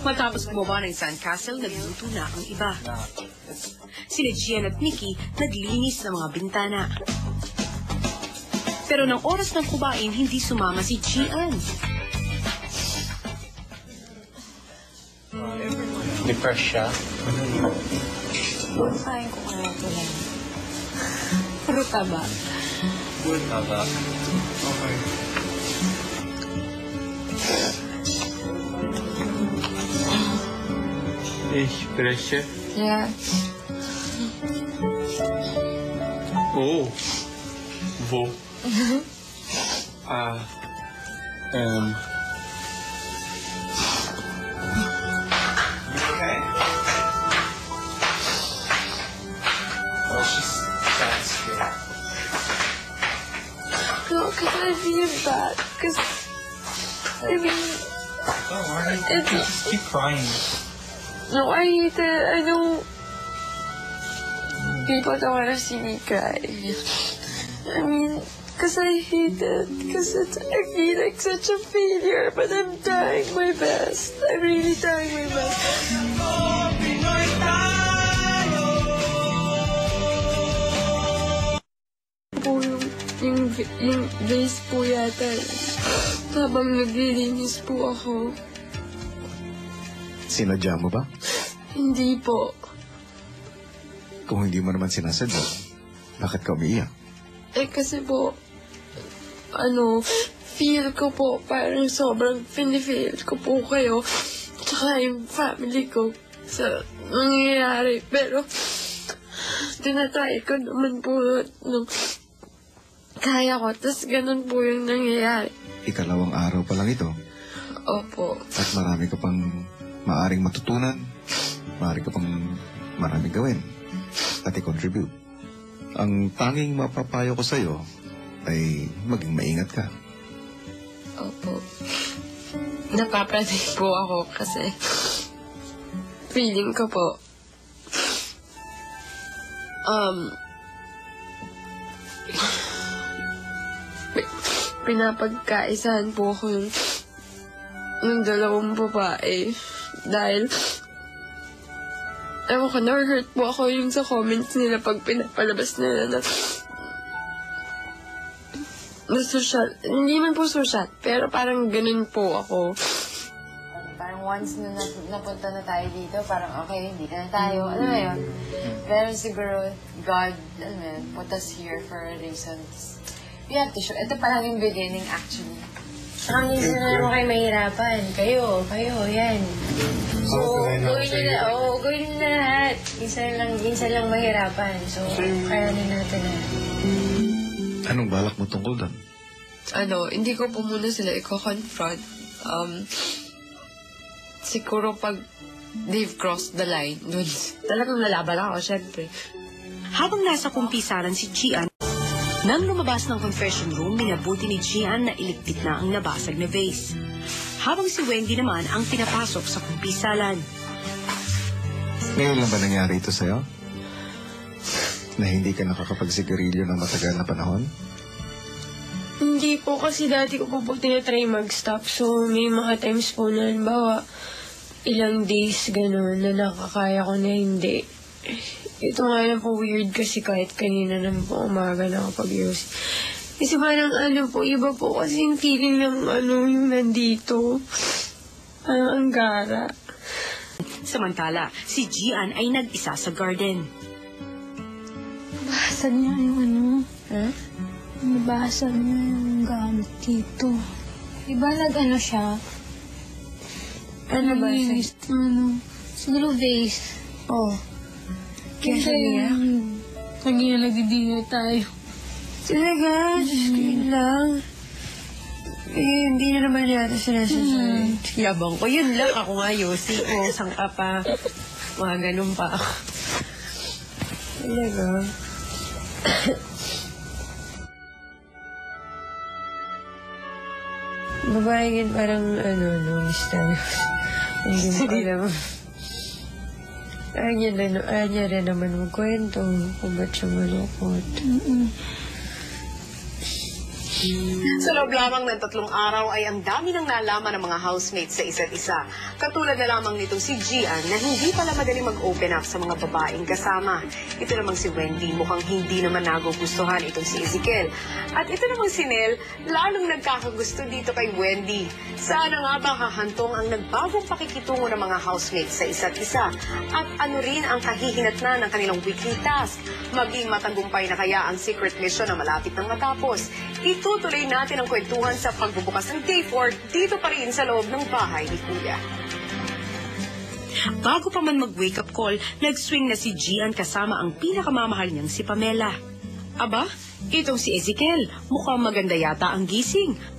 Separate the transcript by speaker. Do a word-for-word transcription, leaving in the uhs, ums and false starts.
Speaker 1: Matapos gumawa ng sandcastle, nagluto na ang iba. Sina Gian at Mickey naglinis ng mga bintana. Pero ng oras ng kumain, hindi sumama si Gian.
Speaker 2: Depressed siya?
Speaker 3: Kain ko kaya ito lang. Puro taba.
Speaker 2: Puro taba. Okay. Ich spreche.
Speaker 3: Yeah.
Speaker 2: Oh. Wo? Ah. Um. Okay. Oh, she's sad scared.
Speaker 3: No, because I feel bad. Because, I mean...
Speaker 2: Don't worry.
Speaker 3: It's...
Speaker 2: Just keep crying.
Speaker 3: No, I hate it. I don't... People don't want to see me cry. I mean, because I hate it. Because it's, I feel like such a failure. But I'm trying my best. I'm really trying my best. Po yung, yung, yung vase po yata. Habang naglilinis po ako.
Speaker 4: Sinadya mo ba?
Speaker 3: Hindi po.
Speaker 4: Kung hindi mo naman sinasadya, bakit ka umiiyak?
Speaker 3: Eh kasi po, ano, feel ko po parang sobrang pinifeel ko po kayo tsaka yung family ko sa nangyayari. Pero, tinatry ko naman po nung kaya ko. Tapos ganun po yung nangyayari.
Speaker 4: Ikalawang araw pa lang ito.
Speaker 3: Opo.
Speaker 4: At marami ka pang maaring matutunan, maaari ka pang maraming gawin at i-contribute. Ang tanging mapapayo ko sa'yo ay maging maingat ka.
Speaker 3: Opo. Napapraning po ako kasi feeling ko po um pinapagkaisahan po ako yung, yung dalawang babae. Dahil, ewan ko, na-hurt po ako yung sa comments nila pag pinapalabas nila na na social. Hindi man po social, pero parang ganun po ako.
Speaker 5: Parang once na napunta na tayo dito, parang okay, hindi na tayo. Alam mo yun? Pero siguro, God, alam mo yun, put us here for a reason. We have to show. Ito pa lang yung beginning, actually.
Speaker 6: Saka hindi na naman kayo mahirapan. Kayo, kayo, yan. So, gawin nyo na, oo, gawin nyo na lahat. Minsan lang, minsan lang mahirapan. So, kaya nyo natin na.
Speaker 4: Anong balak mo tungkol doon?
Speaker 3: Ano, hindi ko po muna sila i-confront. Um, siguro pag they've crossed the line, dun, talagang nalaban ako, syempre.
Speaker 1: Habang nasa kumpisaran si Gian, nang lumabas ng confession room, minabuti ni Gian na iligpit na ang nabasag na vase. Habang si Wendy naman ang pinapasok sa kumpisalan.
Speaker 4: Ngayon lang ba nangyari ito sa'yo? Na hindi ka nakakapagsigarilyo ng matagal na panahon?
Speaker 3: Hindi po kasi dati ko po po tinatry mag-stop. So, may mga times po na, halimbawa, ilang days gano'n na nakakaya ko na hindi. Ito nga lang po weird kasi kahit kanina naman po umaga na kapag yosi. Kasi parang ano po, iba po kasi yung feeling ng ano yung nandito. Parang ang gara.
Speaker 1: Samantala, si Gian ay nag-isa sa garden.
Speaker 7: Nabasa niya yung ano.
Speaker 3: Huh?
Speaker 7: Nabasa niya yung gamit dito. Diba nag-ano siya?
Speaker 3: Ano ba siya?
Speaker 7: Ano? Siguro vase.
Speaker 3: Oh. Kaya siya niya?
Speaker 7: Kanina nagdidino tayo.
Speaker 3: Talaga? Yun lang. Eh, hindi na naman yata sinasasabi. Yabang ko. Yun lang. Ako nga, Yossi. O, sangka pa. Mga ganun pa ako. Talaga. Babae yun parang, ano, no, mysterious. Hindi mo alam. Anya na, anya rin naman magkwento kung ba't siya malukot.
Speaker 7: Mm-mm.
Speaker 8: Sa loob lamang ng tatlong araw ay ang dami ng nalaman ng mga housemates sa isa't isa. Katulad na lamang nitong si Gian na hindi pala madali mag-open up sa mga babaeng kasama. Ito namang si Wendy, mukhang hindi naman nagugustuhan itong si Ezekiel. At ito namang si Nel, lalong nagkakagusto dito kay Wendy. Sana nga ba hahantong ang nagbagong pakikitungo ng mga housemates sa isa't isa? At ano rin ang kahihinatnan ng kanilang weekly task? Maging matagumpay na kaya ang secret mission na malapit nang matapos? Itutuloy natin ang kwentuhan sa pagbubukas ng Day four dito pa rin sa loob ng bahay ni Kuya.
Speaker 1: Bago pa man mag-wake up call, nag-swing na si Gian kasama ang pinakamamahal niyang si Pamela. Aba, itong si Ezekiel, mukhang maganda yata ang gising.